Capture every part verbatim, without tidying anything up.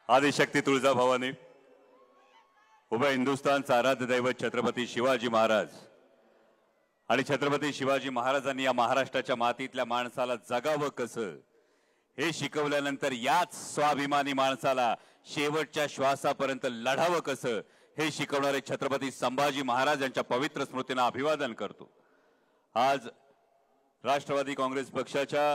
आदिशक्ती तुळजाभवानी, उभय हिंदुस्थानचा आराध्य दैवत छत्रपती शिवाजी महाराज आणि छत्रपती शिवाजी महाराजांनी या महाराष्ट्राच्या मातीतल्या माणसाला जगावं कसं हे शिकवल्यानंतर याच स्वाभिमानी माणसाला शेवटच्या श्वासापर्यंत लढावं कसं हे शिकवणारे छत्रपती संभाजी महाराज यांच्या पवित्र स्मृतींना अभिवादन करतो। आज राष्ट्रवादी काँग्रेस पक्षाच्या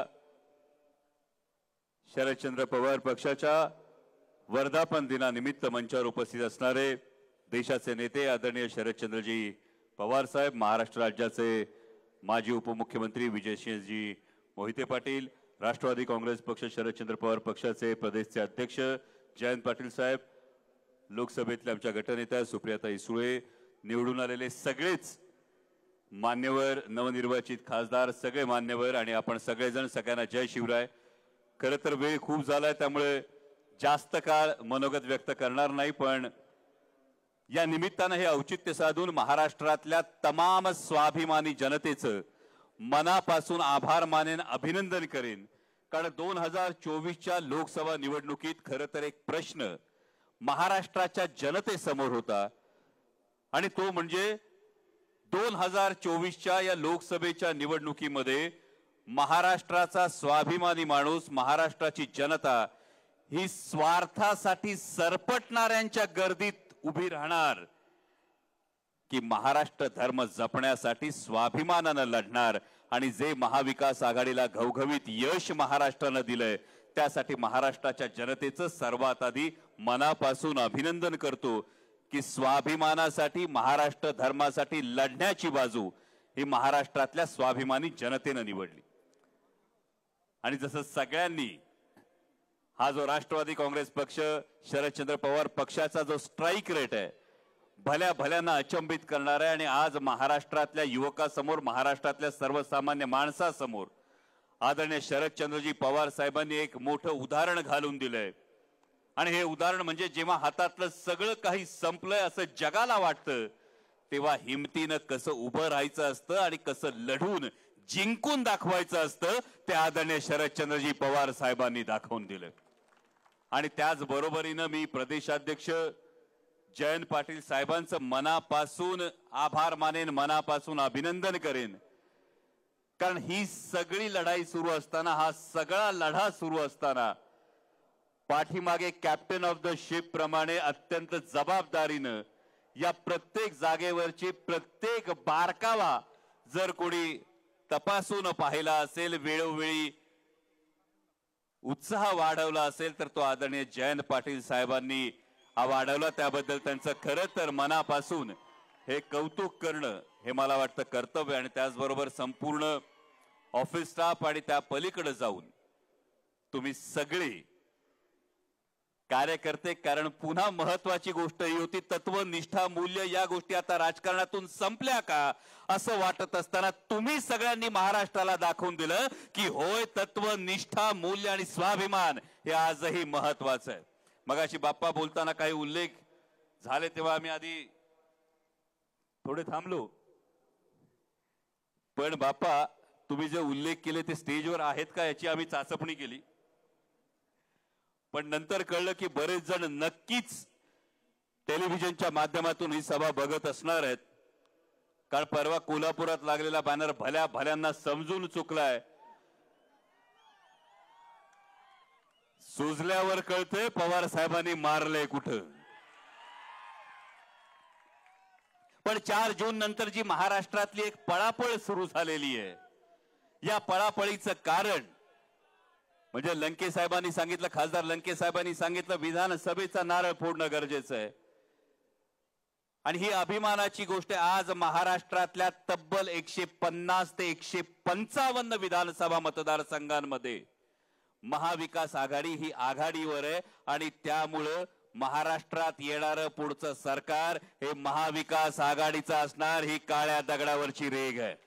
शरदचंद्र पवार पक्षाच्या वर्धापन दिनानिमित्त मंचावर उपस्थित असणारे देशाचे नेते आदरणीय शरदचंद्रजी पवार साहेब, महाराष्ट्र राज्याचे माजी उपमुख्यमंत्री विजयसिंहजी मोहिते पाटील, राष्ट्रवादी काँग्रेस पक्ष शरदचंद्र पवार पक्षाचे प्रदेशचे अध्यक्ष जयंत पाटील साहेब, लोकसभेतल्या आमच्या गटनेत्या सुप्रियाताई सुळे, निवडून आलेले सगळेच मान्यवर, नवनिर्वाचित खासदार, सगळे मान्यवर आणि आपण सगळेजण, सगळ्यांना जय शिवराय। खरं तर वेळ खूप झालाय त्यामुळे जास्त काळ मनोगत व्यक्त करणार नाही, पण या निमित्तानं हे औचित्य साधून महाराष्ट्रातल्या तमाम स्वाभिमानी जनतेचं मनापासून आभार मानेन, अभिनंदन करेन। कारण दोन हजार चोवीसच्या लोकसभा निवडणुकीत खरं तर एक प्रश्न महाराष्ट्राच्या जनतेसमोर होता आणि तो म्हणजे दोन हजार चोवीसच्या या लोकसभेच्या निवडणुकीमध्ये महाराष्ट्राचा स्वाभिमानी माणूस, महाराष्ट्राची जनता ही स्वार्थासाठी सरपटणाऱ्यांच्या गर्दीत उभी राहणार की महाराष्ट्र धर्म जपण्यासाठी स्वाभिमानानं लढणार। आणि जे महाविकास आघाडीला घवघवीत यश महाराष्ट्रानं दिलंय त्यासाठी महाराष्ट्राच्या जनतेचं सर्वात आधी मनापासून अभिनंदन करतो की स्वाभिमानासाठी, महाराष्ट्र धर्मासाठी लढण्याची बाजू ही महाराष्ट्रातल्या स्वाभिमानी जनतेनं निवडली। आणि जसं सगळ्यांनी हा जो राष्ट्रवादी काँग्रेस पक्ष, शरदचंद्र पवार पक्षाचा जो स्ट्राइक रेट आहे भल्या भल्यांना अचंबित करणार आहे आणि आज महाराष्ट्रातल्या युवकासमोर, महाराष्ट्रातल्या सर्वसामान्य माणसासमोर आदरणीय शरदचंद्रजी पवार साहेबांनी एक मोठं उदाहरण घालून दिलंय। आणि हे उदाहरण म्हणजे जेव्हा हातातलं सगळं काही संपलंय असं जगाला वाटतं तेव्हा हिमतीनं कसं उभं राहायचं असतं आणि कसं लढून जिंकून दाखवायचं असतं ते आदरणीय शरदचंद्रजी पवार साहेबांनी दाखवून दिलं। आणि त्याच बरोबरीनं मी प्रदेशाध्यक्ष जयंत पाटील साहेबांचं मनापासून आभार मानेन, मनापासून अभिनंदन करेन। कारण ही सगळी लढाई सुरू असताना, हा सगळा लढा सुरू असताना पाठीमागे कॅप्टन ऑफ द शिप प्रमाणे अत्यंत जबाबदारीनं या प्रत्येक जागेवरची प्रत्येक बारकावा जर कोणी तपासून पाहिला असेल, वेळोवेळी उत्साह वाढवला असेल तर तो आदरणीय जयंत पाटील साहेबांनी वाढवला। त्याबद्दल त्यांचं खरं तर मनापासून हे कौतुक करणं हे मला वाटतं कर्तव्य। आणि त्याचबरोबर संपूर्ण ऑफिस स्टाफ आणि त्या पलीकडे जाऊन तुम्ही सगळे कार्यकर्ते, कारण पुन्हा महत्वाची गोष्ट ही होती तत्व, निष्ठा, मूल्य या गोष्टी आता राजकारणातून संपल्या का असं वाटत असताना तुम्ही सगळ्यांनी महाराष्ट्राला दाखवून दिलं की होय, तत्व, निष्ठा, मूल्य आणि स्वाभिमान हे आजही महत्वाचं आहे। मगाशी बाप्पा बोलताना काही उल्लेख झाले तेव्हा आम्ही आधी थोडे थांबलो, पण बाप्पा तुम्ही जे उल्लेख केले ते स्टेजवर आहेत का याची आम्ही चाचपणी केली, पण नंतर कळलं की बरेच जण नक्कीच टेलिव्हिजनच्या माध्यमातून ही सभा बघत असणार आहेत। कारण परवा कोल्हापुरात लागलेला बॅनर भल्या भल्यांना समजून चुकलाय, सुजल्यावर कळतंय पवार साहेबांनी मारलंय कुठं। पण चार जून नंतर जी महाराष्ट्रातली एक पळापळ सुरू झालेली आहे, या पळापळीचं कारण म्हणजे लंके साहेबांनी सांगितलं, खासदार लंके साहेबांनी सांगितलं विधानसभेचा नारळ फोडणं गरजेचं आहे। आणि ही अभिमानाची गोष्ट आज महाराष्ट्रातल्या तब्बल एकशे पन्नास ते एकशे पंचावन्न विधानसभा मतदारसंघांमध्ये महाविकास आघाडी ही आघाडीवर आहे आणि त्यामुळे महाराष्ट्रात येणारं पुढचं सरकार हे महाविकास आघाडीचं असणार, ही काळ्या दगडावरची रेघ आहे।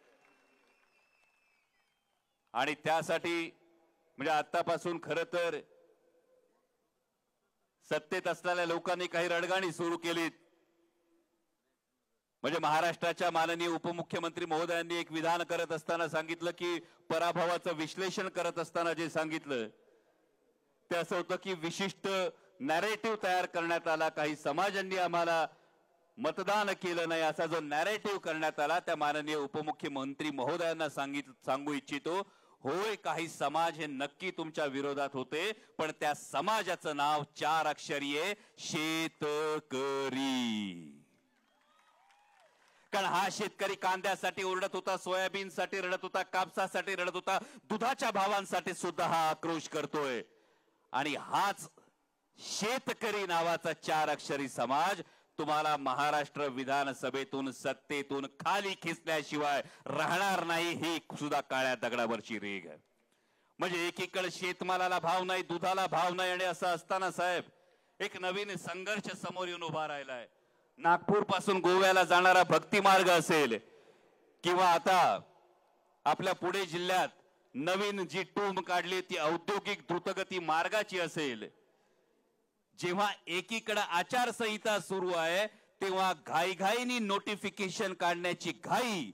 आणि त्यासाठी म्हणजे आतापासून खरं तर सत्तेत असलेल्या लोकांनी काही रडगाणी सुरू केलीत। म्हणजे महाराष्ट्राच्या माननीय उपमुख्यमंत्री महोदयांनी एक विधान करत असताना सांगितलं की पराभवाचं विश्लेषण करत असताना जे सांगितलं ते असं होतं की विशिष्ट नॅरेटिव्ह तयार करण्यात आला, काही समाजांनी आम्हाला मतदान केलं नाही असा जो नॅरेटिव्ह करण्यात आला, त्या माननीय उपमुख्यमंत्री महोदयांना सांगित सांगू इच्छितो, होय काही समाज हे नक्की तुमच्या विरोधात होते, पण त्या समाजाचं नाव चार अक्षरी आहे, शेतकरी. कारण हा शेतकरी कांद्यासाठी ओरडत होता, सोयाबीनसाठी रडत होता, कापसासाठी रडत होता, दुधाच्या भावांसाठी सुद्धा हा आक्रोश करतोय. आणि हाच शेतकरी नावाचा चार अक्षरी समाज तुम्हाला महाराष्ट्र विधानसभेतून सत्तेतून खाली खेचल्याशिवाय राहणार नाही, ही सुद्धा काळ्या दगडावरची रेघ आहे. म्हणजे एकीकडे शेतमालाला भाव नाही, दुधाला भाव नाही, आणि असं असताना साहेब एक नवीन संघर्ष समोर येऊन उभा राहिलाय. नागपूर पासून गोव्याला जाणारा भक्ती मार्ग असेल, किंवा आता आपल्या पुणे जिल्ह्यात नवीन जी टूम काढली ती औद्योगिक द्रुतगती मार्गाची असेल. जेव्हा एकीकडे आचारसंहिता सुरू आहे तेव्हा घाईघाईनी नोटिफिकेशन काढण्याची घाई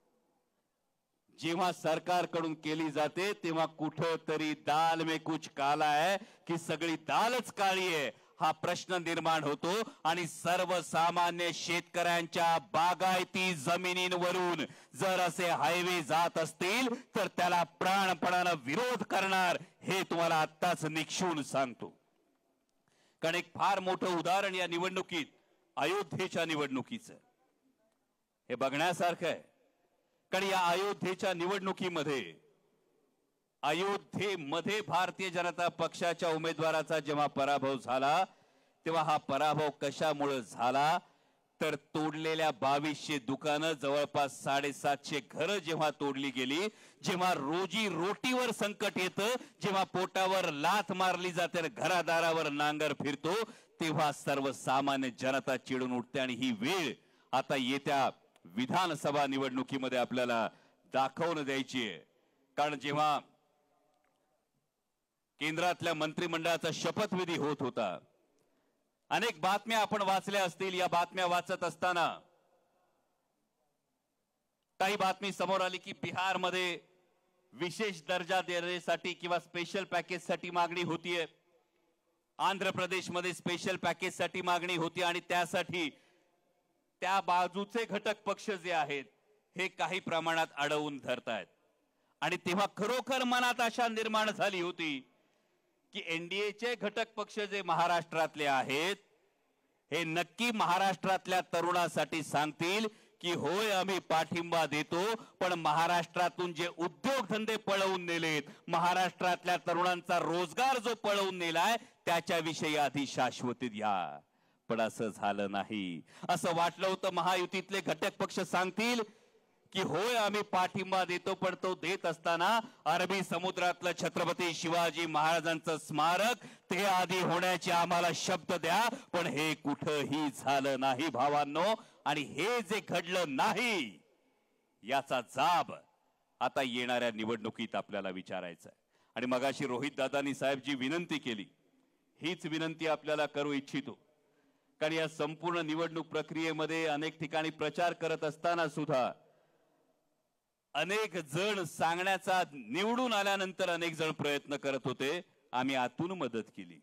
जेव्हा सरकारकडून केली जाते, तेव्हा कुठेतरी दाल में कुछ काला है की सगळी दालच काळी आहे हा प्रश्न निर्माण होतो. आणि सर्वसामान्य शेतकऱ्यांच्या बागायती जमिनींवरून जर असे हायवे जात असतील तर त्याला प्राणपणाने विरोध करणार, हे तुम्हाला आत्ताच निक्षून सांगतो. कारण एक फार मोठं उदाहरण या निवडणुकीत, अयोध्येच्या निवडणुकीचं, हे बघण्यासारखं आहे. कारण या अयोध्येच्या निवडणुकीमध्ये अयोध्येमध्ये भारतीय जनता पक्षाच्या उमेदवाराचा जेव्हा पराभव झाला, तेव्हा हा पराभव कशामुळे झाला तर तोडलेल्या बावीसशे दुकानं, जवळपास साडेसातशे घरं जेव्हा तोडली गेली, जेव्हा रोजी रोटीवर संकट येतं, जेव्हा पोटावर लाथ मारली जाते, घरादारावर नांगर फिरतो, तेव्हा सर्वसामान्य जनता चिडून उठते. आणि ही वेळ आता येत्या विधानसभा निवडणुकीमध्ये आपल्याला दाखवून द्यायची आहे. कारण जेव्हा केंद्रातल्या मंत्रिमंडळाचा शपथविधी होत होता, अनेक बातम्या आपण वाचल्या असतील. या बातम्या वाचत असताना काही बातमी समोर आली की बिहारमध्ये विशेष दर्जा देण्यासाठी किंवा स्पेशल पॅकेजसाठी मागणी होतीये, आंध्र प्रदेशमध्ये स्पेशल पॅकेजसाठी मागणी होती, आणि त्यासाठी त्या बाजूचे घटक पक्ष जे आहेत हे काही प्रमाणात अडवून धरतायत. आणि तेव्हा खरोखर मनात आशा निर्माण झाली होती की एनडीएचे घटक पक्ष जे महाराष्ट्रातले आहेत हे नक्की महाराष्ट्रातल्या तरुणासाठी सांगतील की होय आम्ही पाठिंबा देतो, पण महाराष्ट्रातून जे उद्योगधंदे पळवून नेलेत, महाराष्ट्रातल्या तरुणांचा रोजगार जो पळवून नेलाय त्याच्याविषयी आधी शाश्वती द्या. पण असं झालं नाही. असं वाटलं होतं महायुतीतले घटक पक्ष सांगतील की होय आम्ही पाठिंबा देतो, पण तो देत असताना अरबी समुद्रातलं छत्रपती शिवाजी महाराजांचं स्मारक ते आधी होण्याचे आम्हाला शब्द द्या. पण हे कुठंही झालं नाही भावांनो. आणि हे जे घडलं नाही याचा जाब आता येणाऱ्या निवडणुकीत आपल्याला विचारायचा आहे. आणि मगाशी रोहित दादानी साहेब जी विनंती केली, हीच विनंती आपल्याला करू इच्छितो. कारण या संपूर्ण निवडणूक प्रक्रियेमध्ये अनेक ठिकाणी प्रचार करत असताना सुद्धा अनेक जण सांगण्याचा, निवडून आल्यानंतर अनेक जण प्रयत्न करत होते, आम्ही आतून मदत केली,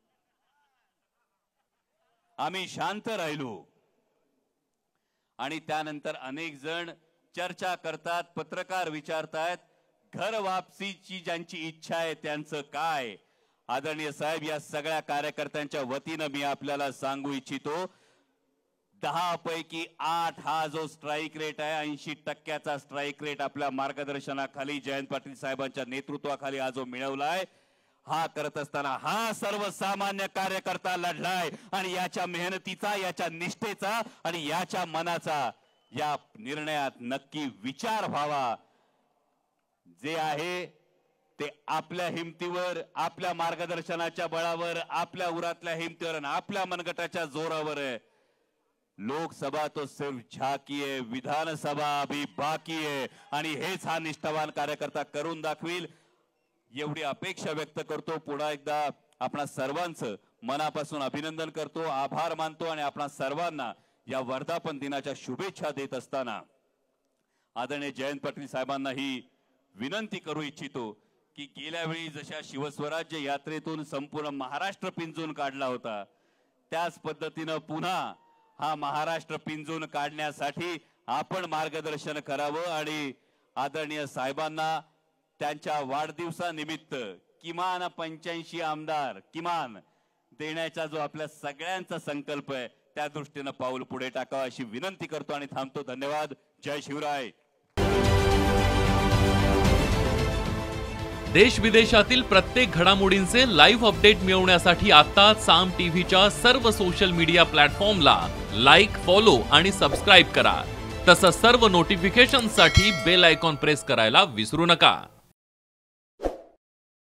आम्ही शांत राहिलो. आणि त्यानंतर अनेक जण चर्चा करतात, पत्रकार विचारतात, घर वापसीची ज्यांची इच्छा आहे त्यांचं काय. आदरणीय साहेब, या सगळ्या कार्यकर्त्यांच्या वतीनं मी आपल्याला सांगू इच्छितो, दहा पैकी आठ हा जो स्ट्राईक रेट आहे, ऐंशी टक्क्याचा स्ट्राईक रेट आपल्या मार्गदर्शनाखाली जयंत पाटील साहेबांच्या नेतृत्वाखाली हा जो मिळवलाय, हा करत असताना हा सर्वसामान्य कार्यकर्ता लढलाय. आणि याच्या मेहनतीचा, याच्या निष्ठेचा आणि याच्या मनाचा या निर्णयात नक्की विचार व्हावा. जे आहे ते आपल्या हिमतीवर, आपल्या मार्गदर्शनाच्या बळावर, आपल्या उरातल्या हिमतीवर आणि आपल्या मनगटाच्या जोरावर आहे. लोकसभा तो सिर्फ झाकी है, विधानसभा अभी बाकी है. आणि हेच हा निष्ठावान कार्यकर्ता करून दाखवील एवढी अपेक्षा व्यक्त करतो. पुन्हा एकदा आपणा सर्वांचं मनापासून अभिनंदन करतो, आभार मानतो आणि आपणा सर्वांना या वर्धापन दिनाच्या शुभेच्छा देत असताना आदरणीय जयंत पाटील साहेबांना ही विनंती करू इच्छितो की की गेल्या वेळी जशा शिवस्वराज्य यात्रेतून संपूर्ण महाराष्ट्र पिंजून काढला होता, त्याच पद्धतीनं पुन्हा हा महाराष्ट्र पिंजून काढण्यासाठी आपण मार्गदर्शन करावं आणि आदरणीय साहेबांना त्यांच्या वाढदिवसानिमित्त किमान पंच्याऐंशी आमदार किमान देण्याचा जो आपल्या सगळ्यांचा संकल्प आहे त्या दृष्टीनं पाऊल पुढे टाकावं अशी विनंती करतो आणि थांबतो. धन्यवाद. जय शिवराय. देश विदेशातील प्रत्येक घडामोडींचे लाईव्ह अपडेट मिळवण्यासाठी आता साम टीव्हीच्या सर्व सोशल मीडिया प्लॅटफॉर्मला लाईक, फॉलो आणि सबस्क्राईब करा. तसंच सर्व नोटिफिकेशनसाठी बेल आयकॉन प्रेस करायला विसरू नका.